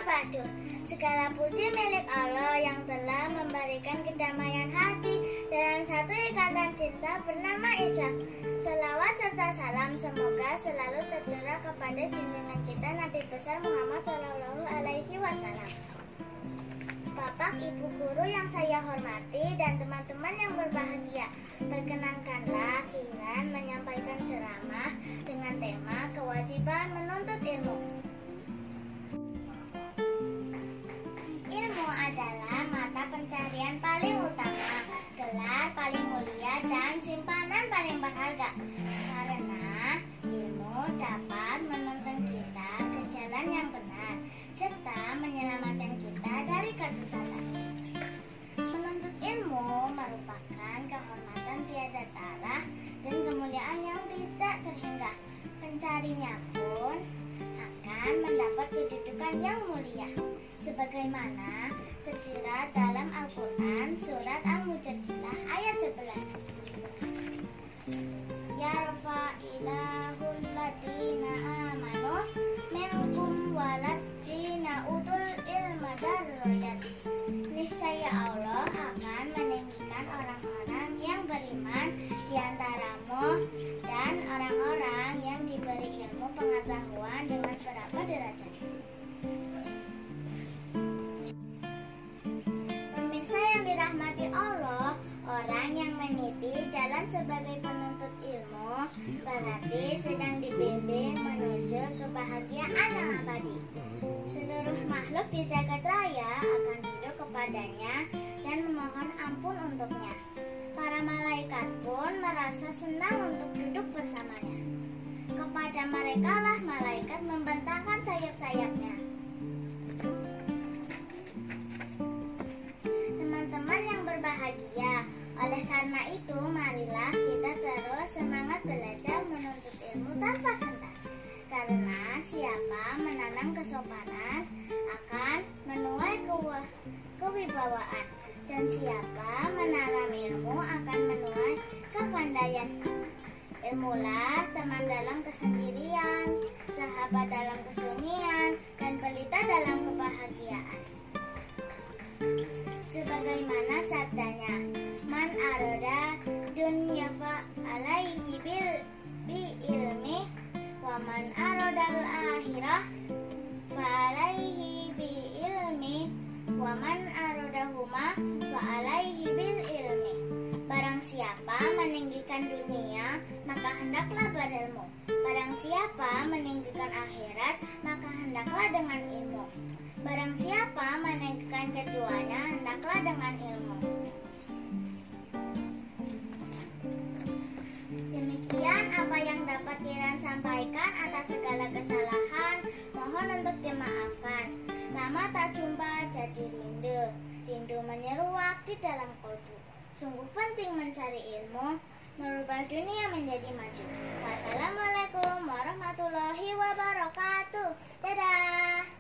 wabarakatuh. Segala puji milik Allah yang telah memberikan kedamaian hati dalam satu ikatan cinta bernama Islam. Selawat serta salam semoga selalu tercurah kepada junjungan kita Nabi besar Muhammad Shallallahu Alaihi Wasallam. Bapak, Ibu guru yang saya hormati dan teman-teman yang berbahagia, perkenankanlah Kiran menyampaikan ceramah dengan tema kewajiban menuntut ilmu. Ilmu adalah mata pencarian paling utama, gelar paling mulia, dan simpanan paling berharga. Karena ilmu dapat menuntun kita ke jalan yang benar, serta menyelamatkan kita dari kesesatan. Menuntut ilmu merupakan kehormatan tiada tara dan kemuliaan yang tidak terhingga. Pencarinya pun akan mendapat kedudukan yang mulia, sebagaimana tersirat dalam Al-Quran surat Al-Mujadilah ayat 11. Ya rafa'ilahul ladina amanu minkum waladina utul ilma darajat. Niscaya Allah akan meninggikan orang-orang yang beriman di antaramu dan orang-orang yang diberi ilmu pengetahuan dengan berapa derajat. Pemirsa yang dirahmati Allah, orang yang meniti jalan sebagai penuntut ilmu berarti sedang dibimbing menuju kebahagiaan yang abadi. Seluruh makhluk di jagat raya akan duduk kepadanya dan memohon ampun untuknya. Para malaikat pun merasa senang untuk duduk bersamanya. Kepada mereka lah malaikat membentangkan sayap-sayapnya. Teman-teman yang berbahagia, oleh karena itu marilah kita terus semangat belajar menuntut ilmu tanpa henti. Karena siapa menanam kesopanan akan menuai kewibawaan, dan siapa menanam ilmu akan menuai kepandaian. Ilmulah teman dalam kesendirian, sahabat dalam kesunyian, dan pelita dalam kebahagiaan. Sebagaimana sabdanya, man aroda dunya fa alaihi bi ilmi wa man arodal akhirah fa alaihi bi ilmi wa man arodahuma fa alaihi bil ilmi. Barang siapa meninggikan dunia, maka hendaklah berilmu. Barang siapa meninggikan akhirat, maka hendaklah dengan ilmu. Barang siapa meninggikan keduanya, hendaklah dengan ilmu. Demikian apa yang dapat Kiran sampaikan. Atas segala kesalahan mohon untuk dimaafkan. Lama tak jumpa jadi rindu, rindu menyeruak di dalam kolbu. Sungguh penting mencari ilmu, merubah dunia menjadi maju. Wassalamualaikum warahmatullahi wabarakatuh. Dadah.